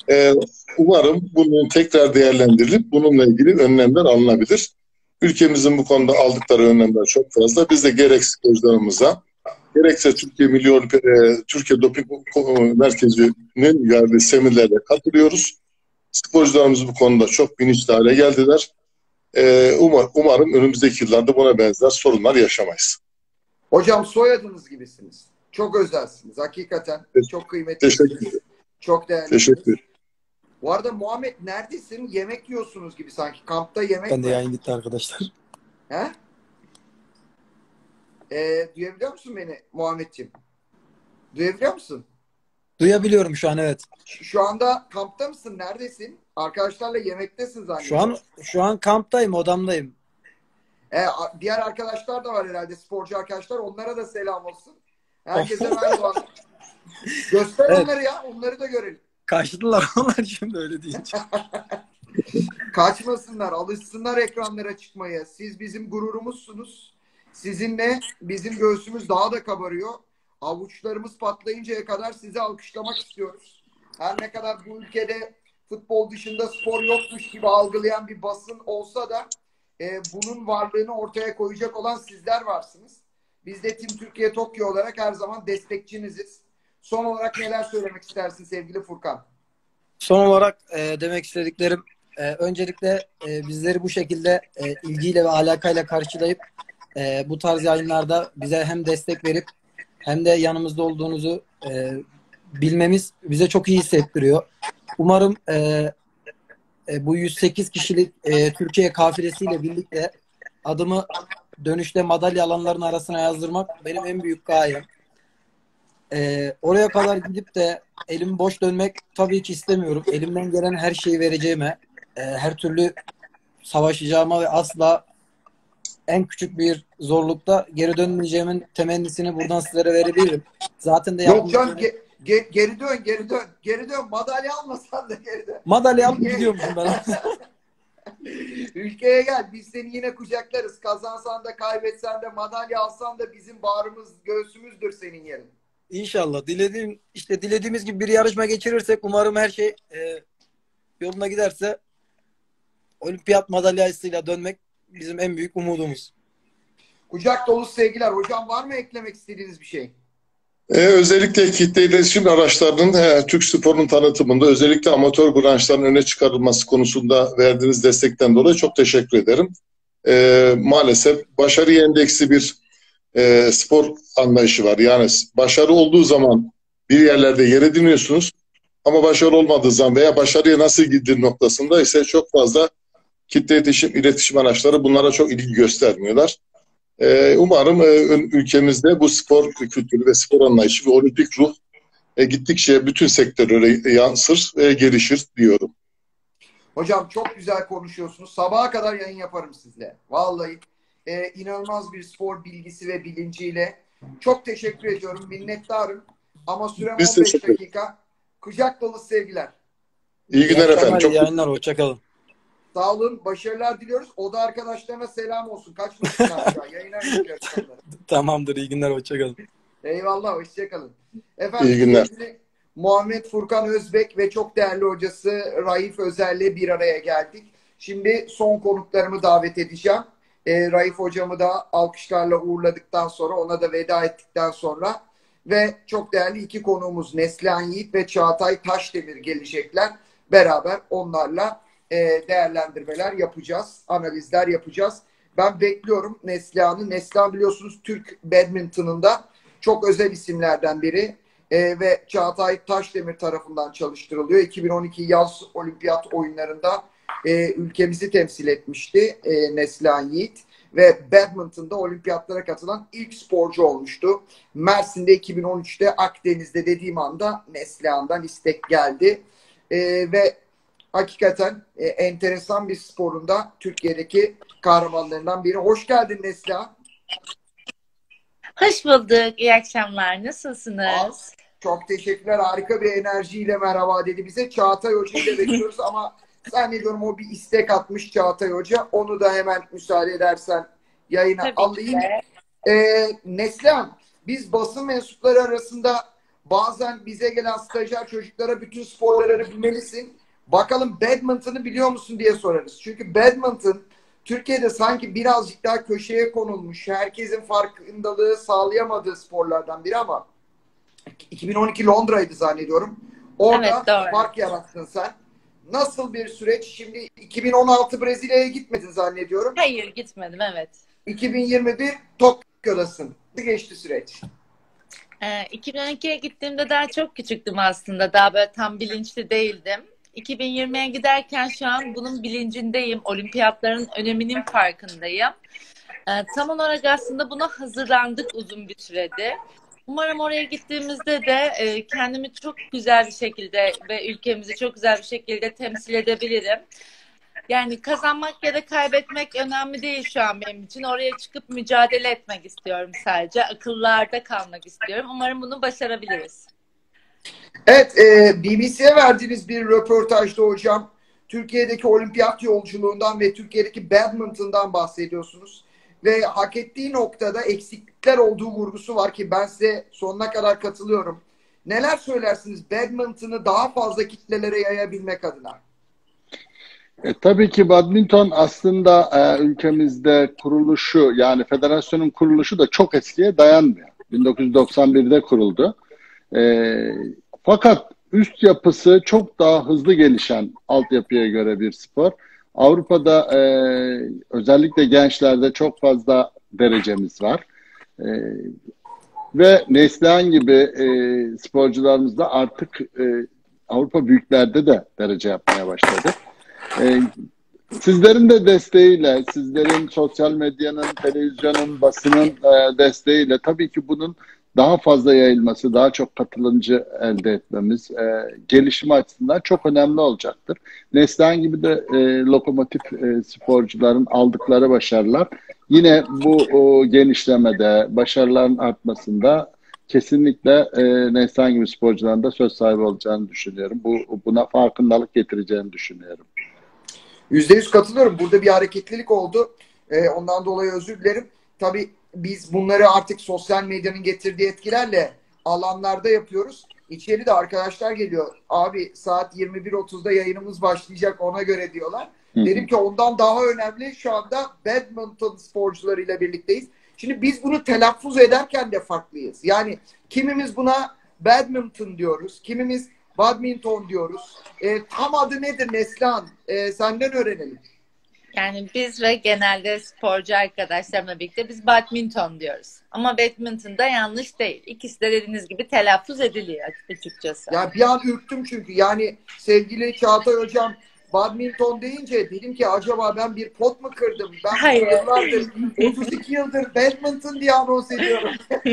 Umarım bunun tekrar değerlendirilip bununla ilgili önlemler alınabilir. Ülkemizin bu konuda aldıkları önlemler çok fazla. Biz de gerek sporcularımıza, gerekse Türkiye Doping Merkezi'nin verdiği seminerlere katılıyoruz. Sporcularımız bu konuda çok bilinçli hale geldiler. Umarım önümüzdeki yıllarda buna benzer sorunlar yaşamayız. Hocam soyadınız gibisiniz. Çok özelsiniz. Hakikaten çok kıymetlisiniz. Teşekkür ederim. Çok değerli. Teşekkür ederim. Bu arada Muhammed neredesin? Yemek yiyorsunuz gibi sanki. Kampta yemek Ben de mi? yayın gitti arkadaşlar. He? Duyabiliyor musun beni Muhammedciğim? Duyabiliyor musun? Duyabiliyorum şu an, evet. Şu anda kampta mısın? Neredesin? Arkadaşlarla yemektesin zannediyorum. Şu an kamptayım, odamdayım. Diğer arkadaşlar da var herhalde, sporcu arkadaşlar. Onlara da selam olsun. Herkese merhaba. Göster Evet. onları ya. Onları da görelim. Kaçtılar onlar şimdi öyle deyince. Kaçmasınlar. Alışsınlar ekranlara çıkmaya. Siz bizim gururumuzsunuz. Sizinle bizim göğsümüz daha da kabarıyor. Avuçlarımız patlayıncaya kadar sizi alkışlamak istiyoruz. Her ne kadar bu ülkede futbol dışında spor yokmuş gibi algılayan bir basın olsa da bunun varlığını ortaya koyacak olan sizler varsınız. Biz de Team Türkiye Tokyo olarak her zaman destekçiniziz. Son olarak neler söylemek istersin sevgili Furkan? Son olarak demek istediklerim, öncelikle bizleri bu şekilde ilgiyle ve alakayla karşılayıp bu tarz yayınlarda bize hem destek verip hem de yanımızda olduğunuzu bilmemiz bize çok iyi hissettiriyor. Umarım bu 108 kişilik Türkiye kafilesiyle birlikte adımı dönüşte madalya alanların arasına yazdırmak benim en büyük gayem. Oraya kadar gidip de elim boş dönmek tabii ki istemiyorum. Elimden gelen her şeyi vereceğime, her türlü savaşacağıma ve asla en küçük bir zorlukta geri dönmeyeceğimin temennisini buradan sizlere verebilirim. Zaten de Yok canım, geri dön. Madalya almasan da geri dön. madalya alıp gidiyormuşum ben. Ülkeye gel. Biz seni yine kucaklarız. Kazansan da kaybetsen de madalya alsan da bizim bağrımız, göğsümüzdür senin yerin. İnşallah. Dilediğimiz gibi bir yarışma geçirirsek umarım her şey yoluna giderse olimpiyat madalyasıyla dönmek bizim en büyük umudumuz. Kucak dolusu sevgiler. Hocam var mı eklemek istediğiniz bir şey? Özellikle kitle iletişim araçlarının Türk sporunun tanıtımında özellikle amatör branşların öne çıkarılması konusunda verdiğiniz destekten dolayı çok teşekkür ederim. Maalesef başarı endeksi bir spor anlayışı var. Yani başarı olduğu zaman bir yerlerde yer ediniyorsunuz ama başarı olmadığı zaman veya başarıya nasıl gidilir noktasında ise çok fazla kitle iletişim araçları bunlara çok ilgi göstermiyorlar. Umarım ülkemizde bu spor kültürü ve spor anlayışı ve olimpik ruh gittikçe bütün sektörlere yansır, gelişir diyorum. Hocam çok güzel konuşuyorsunuz. Sabaha kadar yayın yaparım sizle. Vallahi inanılmaz bir spor bilgisi ve bilinciyle. Çok teşekkür ediyorum. Minnettarım. Ama sürem Biz 15 teşekkür ederiz. dakika. Kucak dolu sevgiler. İyi günler efendim. Çok İyi yayınlar. Hoşçakalın. Sağ olun. Başarılar diliyoruz. Oda arkadaşlarına selam olsun. Kaçmasınlar aşağı. Yayına geçiyoruz. Tamamdır. İyi günler. Hoşçakalın. Eyvallah. Hoşçakalın. Efendim, İyi günler. sevgili Muhammed Furkan Özbek ve çok değerli hocası Raif Özer'le bir araya geldik. Şimdi son konuklarımı davet edeceğim. Raif hocamı da alkışlarla uğurladıktan sonra, ona da veda ettikten sonra ve çok değerli iki konuğumuz Neslihan Yiğit ve Çağatay Taşdemir gelecekler. Beraber onlarla değerlendirmeler yapacağız, analizler yapacağız. Ben bekliyorum Neslihan'ı. Neslihan biliyorsunuz Türk badminton'ında çok özel isimlerden biri. Ve Çağatay Taşdemir tarafından çalıştırılıyor. 2012 yaz olimpiyat oyunlarında ülkemizi temsil etmişti Neslihan Yiğit ve badminton'da olimpiyatlara katılan ilk sporcu olmuştu. Mersin'de 2013'te Akdeniz'de dediğim anda Neslihan'dan istek geldi. Ve hakikaten enteresan bir sporunda Türkiye'deki kahramanlarından biri. Hoş geldin Neslihan. Hoş bulduk. İyi akşamlar. Nasılsınız? Çok teşekkürler. Harika bir enerjiyle merhaba dedi bize. Çağatay Hoca'yı da bekliyoruz ama zannediyorum o bir istek atmış Çağatay Hoca. Onu da hemen müsaade edersen yayına Tabii alayım. ki. Neslihan, biz basın mensupları arasında bazen bize gelen stajyer çocuklara bütün sporları bilmelisin. Bakalım badminton'u biliyor musun diye sorarız. Çünkü badminton Türkiye'de sanki birazcık daha köşeye konulmuş, herkesin farkındalığı sağlayamadığı sporlardan biri ama 2012 Londra'ydı zannediyorum. Orada Evet, doğru. fark yarattın sen. Nasıl bir süreç? Şimdi 2016 Brezilya'ya gitmedin zannediyorum. Hayır, gitmedim, evet. 2021 Tokyo'dasın. Nasıl geçti süreç? 2012'ye gittiğimde daha çok küçüktüm aslında. Daha böyle tam bilinçli değildim. 2020'ye giderken şu an bunun bilincindeyim. Olimpiyatların öneminin farkındayım. Tam olarak aslında buna hazırlandık uzun bir süredir. Umarım oraya gittiğimizde de kendimi çok güzel bir şekilde ve ülkemizi çok güzel bir şekilde temsil edebilirim. Yani kazanmak ya da kaybetmek önemli değil şu an benim için. Oraya çıkıp mücadele etmek istiyorum sadece. Akıllarda kalmak istiyorum. Umarım bunu başarabiliriz. Evet, BBC'ye verdiğiniz bir röportajda hocam Türkiye'deki olimpiyat yolculuğundan ve Türkiye'deki badminton'dan bahsediyorsunuz. Ve hak ettiği noktada eksiklikler olduğu vurgusu var ki ben size sonuna kadar katılıyorum. Neler söylersiniz badminton'u daha fazla kitlelere yayabilmek adına? Tabii ki badminton aslında ülkemizde kuruluşu, yani federasyonun kuruluşu da çok eskiye dayanmıyor. 1991'de kuruldu. Fakat üst yapısı çok daha hızlı gelişen altyapıya göre bir spor. Avrupa'da özellikle gençlerde çok fazla derecemiz var. Ve Neslihan gibi sporcularımız da artık Avrupa büyüklerde de derece yapmaya başladı. Sizlerin de desteğiyle, sizlerin sosyal medyanın, televizyonun, basının desteğiyle tabii ki bunun daha fazla yayılması, daha çok katılımcı elde etmemiz gelişim açısından çok önemli olacaktır. Neslihan gibi de lokomotif sporcuların aldıkları başarılar yine bu genişlemede, başarıların artmasında kesinlikle Neslihan gibi sporcuların da söz sahibi olacağını düşünüyorum. Buna farkındalık getireceğini düşünüyorum. %100 katılıyorum. Burada bir hareketlilik oldu. Ondan dolayı özür dilerim. Tabii biz bunları artık sosyal medyanın getirdiği etkilerle alanlarda yapıyoruz. İçeri de arkadaşlar geliyor. Abi saat 21.30'da yayınımız başlayacak ona göre diyorlar. Dedim ki ondan daha önemli şu anda badminton sporcularıyla birlikteyiz. Şimdi biz bunu telaffuz ederken de farklıyız. Yani kimimiz buna badminton diyoruz. Kimimiz badminton diyoruz. Tam adı nedir Neslihan? Senden öğrenelim. Yani biz ve genelde sporcu arkadaşlarımla birlikte biz badminton diyoruz. Ama badminton da yanlış değil. İkisi de dediğiniz gibi telaffuz ediliyor açıkçası. Ya bir an ürktüm çünkü. Yani sevgili Çağatay Hocam badminton deyince dedim ki acaba ben bir pot mu kırdım? Ben Hayır. yıllardır 32 yıldır badminton diye anons ediyorum.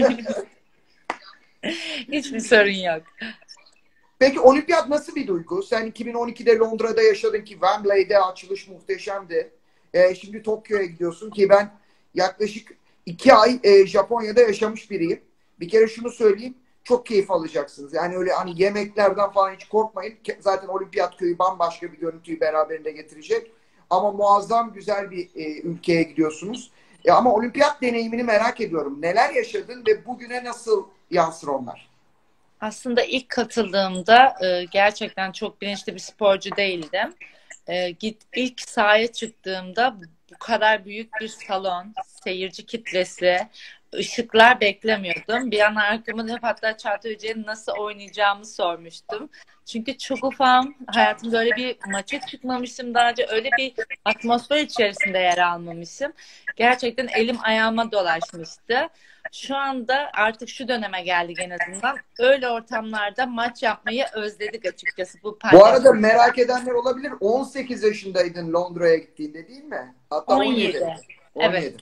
Hiçbir sorun yok. Peki olimpiyat nasıl bir duygu? Sen 2012'de Londra'da yaşadın ki Wembley'de açılış muhteşemdi. Şimdi Tokyo'ya gidiyorsun ki ben yaklaşık 2 ay Japonya'da yaşamış biriyim. Bir kere şunu söyleyeyim. Çok keyif alacaksınız. Yani öyle hani yemeklerden falan hiç korkmayın. Zaten olimpiyat köyü bambaşka bir görüntüyü beraberinde getirecek. Ama muazzam güzel bir ülkeye gidiyorsunuz. Ama olimpiyat deneyimini merak ediyorum. Neler yaşadın ve bugüne nasıl yansır onlar? Aslında ilk katıldığımda gerçekten çok bilinçli bir sporcu değildim. İlk sahaya çıktığımda bu kadar büyük bir salon, seyirci kitlesi, ışıklar beklemiyordum. Bir an arkamı dönüp hatta Çağatay Hoca'ya nasıl oynayacağımı sormuştum. Çünkü çok ufağım, hayatımda öyle bir maça çıkmamıştım. Daha önce öyle bir atmosfer içerisinde yer almamışım. Gerçekten elim ayağıma dolaşmıştı. Şu anda artık şu döneme geldik en azından. Öyle ortamlarda maç yapmayı özledik açıkçası. Bu arada merak edenler olabilir. 18 yaşındaydın Londra'ya gittiğinde değil mi? Hatta 17. Evet.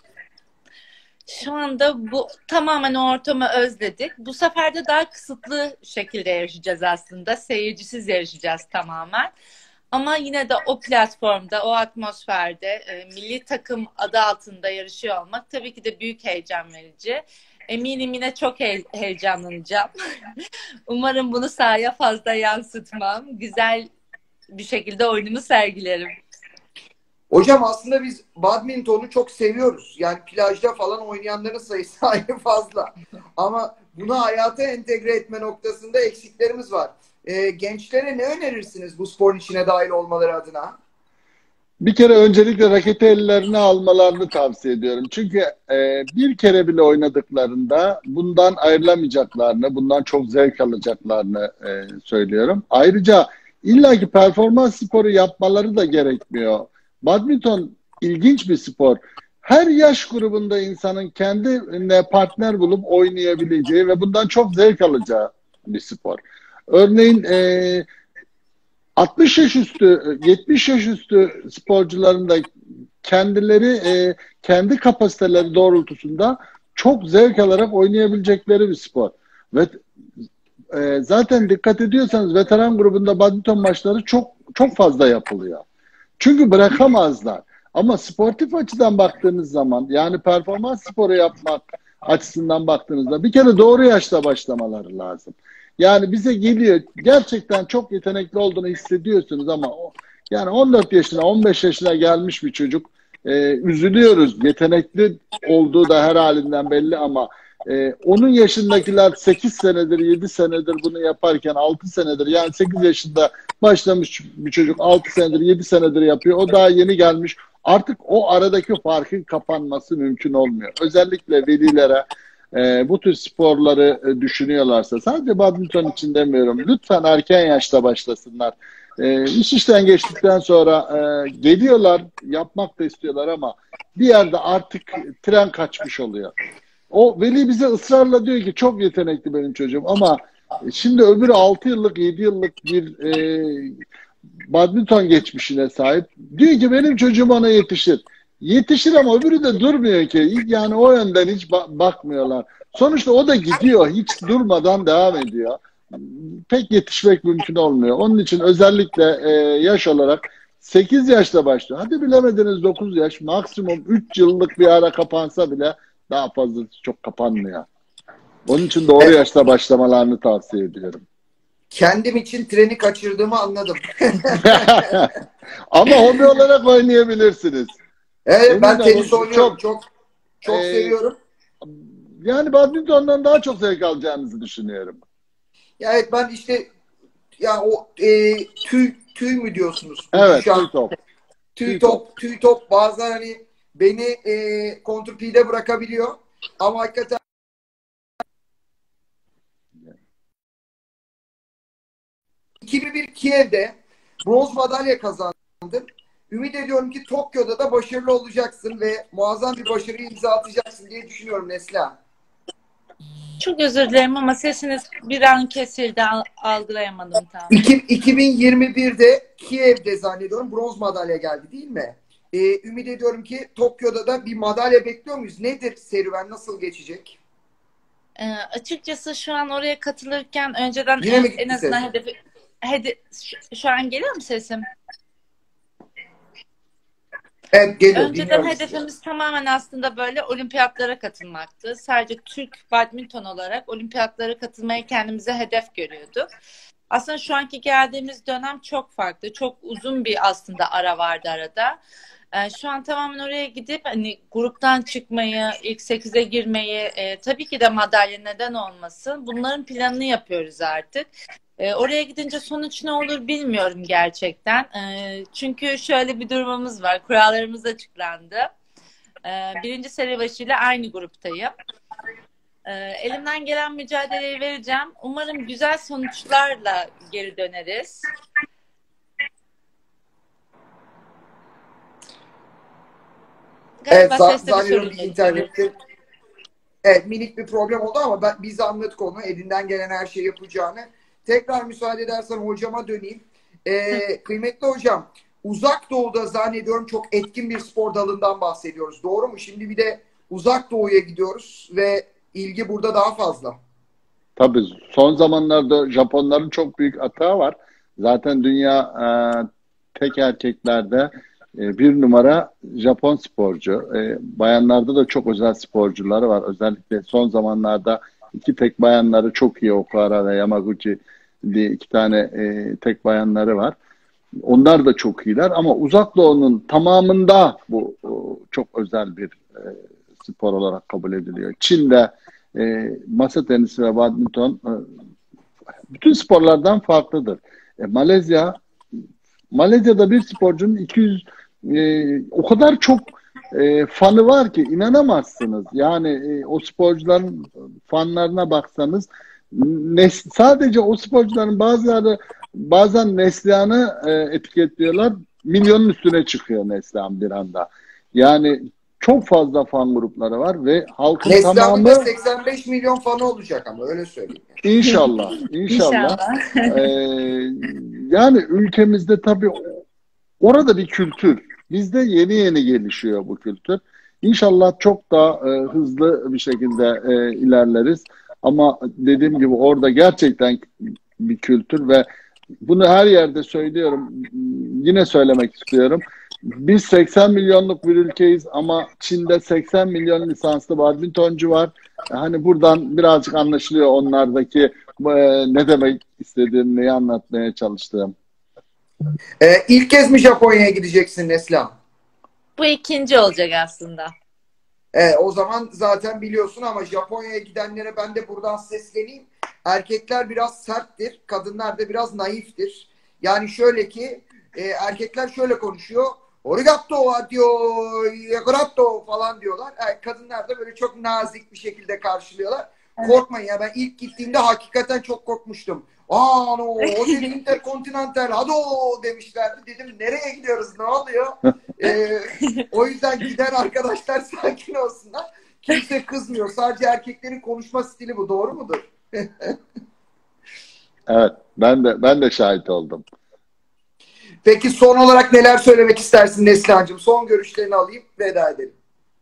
Şu anda bu tamamen o ortamı özledik. Bu sefer de daha kısıtlı şekilde yarışacağız aslında. Seyircisiz yarışacağız tamamen. Ama yine de o platformda, o atmosferde milli takım adı altında yarışıyor olmak tabii ki de büyük heyecan verici. Eminim yine çok heyecanlanacağım. Umarım bunu sahaya fazla yansıtmam. Güzel bir şekilde oyunumu sergilerim. Hocam aslında biz badmintonu çok seviyoruz. Yani plajda falan oynayanların sayısı ayrı fazla. Ama bunu hayata entegre etme noktasında eksiklerimiz var. Gençlere ne önerirsiniz bu sporun içine dahil olmaları adına? Bir kere öncelikle raketi ellerine almalarını tavsiye ediyorum. Çünkü bir kere bile oynadıklarında bundan ayrılamayacaklarını, bundan çok zevk alacaklarını söylüyorum. Ayrıca illaki performans sporu yapmaları da gerekmiyor. Badminton ilginç bir spor. Her yaş grubunda insanın kendine partner bulup oynayabileceği ve bundan çok zevk alacağı bir spor. Örneğin 60 yaş üstü, 70 yaş üstü sporcuların da kendileri kendi kapasiteleri doğrultusunda çok zevk alarak oynayabilecekleri bir spor. Ve zaten dikkat ediyorsanız veteran grubunda badminton maçları çok fazla yapılıyor. Çünkü bırakamazlar. Ama sportif açıdan baktığınız zaman, yani performans sporu yapmak açısından baktığınızda bir kere doğru yaşta başlamaları lazım. Yani bize geliyor, gerçekten çok yetenekli olduğunu hissediyorsunuz ama yani 14 yaşına 15 yaşına gelmiş bir çocuk, üzülüyoruz. Yetenekli olduğu da her halinden belli ama onun yaşındakiler 8 senedir 7 senedir bunu yaparken 6 senedir, yani 8 yaşında başlamış bir çocuk 6 senedir 7 senedir yapıyor. O daha yeni gelmiş. Artık o aradaki farkın kapanması mümkün olmuyor. Özellikle velilere bu tür sporları düşünüyorlarsa, sadece badminton için demiyorum, lütfen erken yaşta başlasınlar. İş işten geçtikten sonra geliyorlar, yapmak da istiyorlar ama bir yerde artık tren kaçmış oluyor. O veli bize ısrarla diyor ki çok yetenekli benim çocuğum ama şimdi öbürü 6 yıllık 7 yıllık bir badminton geçmişine sahip. Diyor ki benim çocuğum ona yetişir. Yetişir ama öbürü de durmuyor ki. Yani o yönden hiç bakmıyorlar. Sonuçta o da gidiyor. Hiç durmadan devam ediyor. Pek yetişmek mümkün olmuyor. Onun için özellikle yaş olarak 8 yaşta başlıyor. Hadi bilemediniz 9 yaş. Maksimum 3 yıllık bir ara kapansa bile daha fazla çok kapanmıyor. Onun için doğru yaşta başlamalarını tavsiye ediyorum. Kendim için treni kaçırdığımı anladım. Ama hobi olarak oynayabilirsiniz. Evet, ben tenis oynuyorum. Çok seviyorum. Yani badmintondan daha çok zevk alacağınızı düşünüyorum. Ya evet, ben işte ya o tüy mü diyorsunuz? Evet, tüy top. Tüy top bazen hani beni kontrpide bırakabiliyor. Ama hakikaten 2001 Kiev'de bronz madalya kazandın. Ümit ediyorum ki Tokyo'da da başarılı olacaksın ve muazzam bir başarıyı imza atacaksın diye düşünüyorum Neslihan. Çok özür dilerim ama sesiniz bir an kesildi. Algılayamadım tam. 2021'de Kiev'de zannediyorum bronz madalya geldi değil mi? Ümit ediyorum ki Tokyo'da da bir madalya bekliyor muyuz? Nedir serüven? Nasıl geçecek? Açıkçası şu an oraya katılırken önceden Yine mi en gitti azından ses? şu an geliyor mu sesim? Evet geliyor. Önceden Dinliyorum sizi. hedefimiz tamamen aslında böyle olimpiyatlara katılmaktı. Sadece Türk badminton olarak olimpiyatlara katılmaya kendimize hedef görüyorduk. Aslında şu anki geldiğimiz dönem çok farklı. Çok uzun bir aslında ara vardı arada. Şu an tamamen oraya gidip hani gruptan çıkmayı, ilk 8'e girmeyi, tabii ki de madalya neden olmasın. Bunların planını yapıyoruz artık. Oraya gidince sonuç ne olur bilmiyorum gerçekten. Çünkü şöyle bir durumumuz var. Kurallarımız açıklandı. Birinci seri başıyla aynı gruptayım. Elimden gelen mücadeleyi vereceğim. Umarım güzel sonuçlarla geri döneriz. Evet, Galiba seste bir zannediyorum sorun ki var. internette evet, minik bir problem oldu ama biz anladık onu. Elinden gelen her şeyi yapacağını. Tekrar müsaade edersen hocama döneyim. Kıymetli hocam, Uzak Doğu'da zannediyorum çok etkin bir spor dalından bahsediyoruz. Doğru mu? Şimdi bir de Uzak Doğu'ya gidiyoruz ve ilgi burada daha fazla. Tabii son zamanlarda Japonların çok büyük hata var. Zaten dünya tek erkeklerde bir numara Japon sporcu. Bayanlarda da çok özel sporcuları var. Özellikle son zamanlarda iki tek bayanları çok iyi, Okuhara ve Yamaguchi diye iki tane tek bayanları var. Onlar da çok iyiler ama Uzak Doğu'nun tamamında bu çok özel bir spor olarak kabul ediliyor. Çin'de masa tenisi ve badminton bütün sporlardan farklıdır. Malezya'da bir sporcunun 200 o kadar çok fanı var ki inanamazsınız. Yani o sporcuların fanlarına baksanız sadece o sporcuların bazıları bazen Neslihan'ı etiketliyorlar. Milyonun üstüne çıkıyor Neslihan bir anda. Yani çok fazla fan grupları var ve halkın Neslihan'ın tamamı da 85 milyon fanı olacak ama öyle söyleyeyim. İnşallah. İnşallah. Yani ülkemizde tabii orada bir kültür. Bizde yeni yeni gelişiyor bu kültür. İnşallah çok daha hızlı bir şekilde ilerleriz. Ama dediğim gibi orada gerçekten bir kültür ve bunu her yerde söylüyorum. Yine söylemek istiyorum. Biz 80 milyonluk bir ülkeyiz ama Çin'de 80 milyon lisanslı badmintoncu var. Hani buradan birazcık anlaşılıyor onlardaki ne demek istediğim, neyi anlatmaya çalıştığım. İlk kez mi Japonya'ya gideceksin Neslihan? Bu ikinci olacak aslında. O zaman zaten biliyorsun ama Japonya'ya gidenlere ben de buradan sesleneyim. Erkekler biraz serttir, kadınlar da biraz naiftir. Yani şöyle ki erkekler şöyle konuşuyor. Origato diyor, yagrato falan diyorlar. Kadınlar da böyle çok nazik bir şekilde karşılıyorlar. Evet. Korkmayın ya, ben ilk gittiğimde hakikaten çok korkmuştum. No, Hotel Intercontinental, hadi demişlerdi. Dedim nereye gidiyoruz, ne oluyor? O yüzden giden arkadaşlar sakin olsunlar. Kimse kızmıyor. Sadece erkeklerin konuşma stili bu. Doğru mudur? Evet, ben de şahit oldum. Peki son olarak neler söylemek istersin Neslihan'cığım? Son görüşlerini alayım, veda edelim.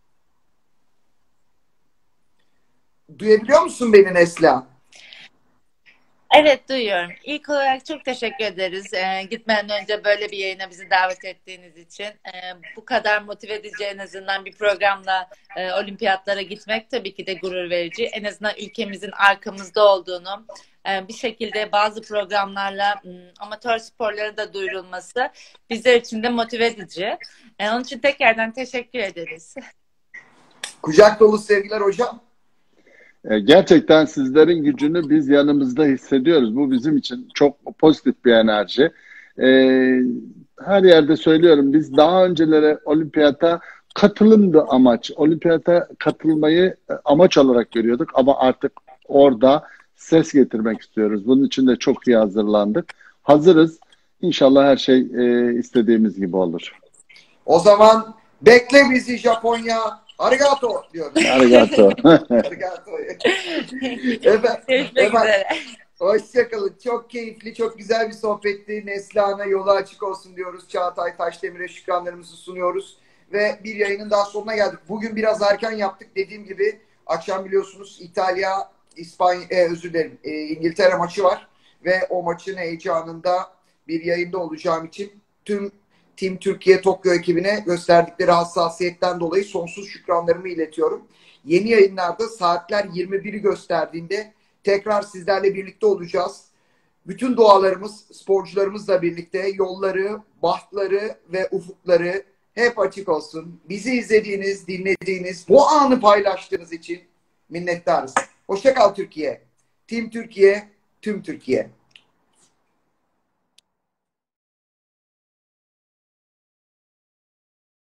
Duyabiliyor musun beni Neslihan? Evet, duyuyorum. İlk olarak çok teşekkür ederiz. Gitmeden önce böyle bir yayına bizi davet ettiğiniz için. Bu kadar motive edici en azından bir programla olimpiyatlara gitmek tabii ki de gurur verici. En azından ülkemizin arkamızda olduğunu, bir şekilde bazı programlarla amatör sporların da duyurulması bizler için de motive edici. Onun için tekrardan teşekkür ederiz. Kucak dolu sevgiler hocam. Gerçekten sizlerin gücünü biz yanımızda hissediyoruz. Bu bizim için çok pozitif bir enerji. Her yerde söylüyorum, biz daha önceleri olimpiyata katılımdı amaç. Olimpiyata katılmayı amaç olarak görüyorduk ama artık orada ses getirmek istiyoruz. Bunun için de çok iyi hazırlandık. Hazırız. İnşallah her şey istediğimiz gibi olur. O zaman bekle bizi Japonya. Arigato diyorum. Arigato. Arigato. Efendim, Görüşmek üzere. hoşçakalın. Çok keyifli, çok güzel bir sohbetti. Neslihan'a yolu açık olsun diyoruz. Çağatay Taşdemir'e şükranlarımızı sunuyoruz. Ve bir yayının daha sonuna geldik. Bugün biraz erken yaptık. Dediğim gibi akşam biliyorsunuz İtalya, İspanya, özür dilerim, İngiltere maçı var. Ve o maçın heyecanında bir yayında olacağım için tüm Team Türkiye Tokyo ekibine gösterdikleri hassasiyetten dolayı sonsuz şükranlarımı iletiyorum. Yeni yayınlarda saatler 21'i gösterdiğinde tekrar sizlerle birlikte olacağız. Bütün dualarımız sporcularımızla birlikte yolları, bahtları ve ufukları hep açık olsun. Bizi izlediğiniz, dinlediğiniz, bu anı paylaştığınız için minnettarız. Hoşça kal Türkiye. Team Türkiye, tüm Türkiye.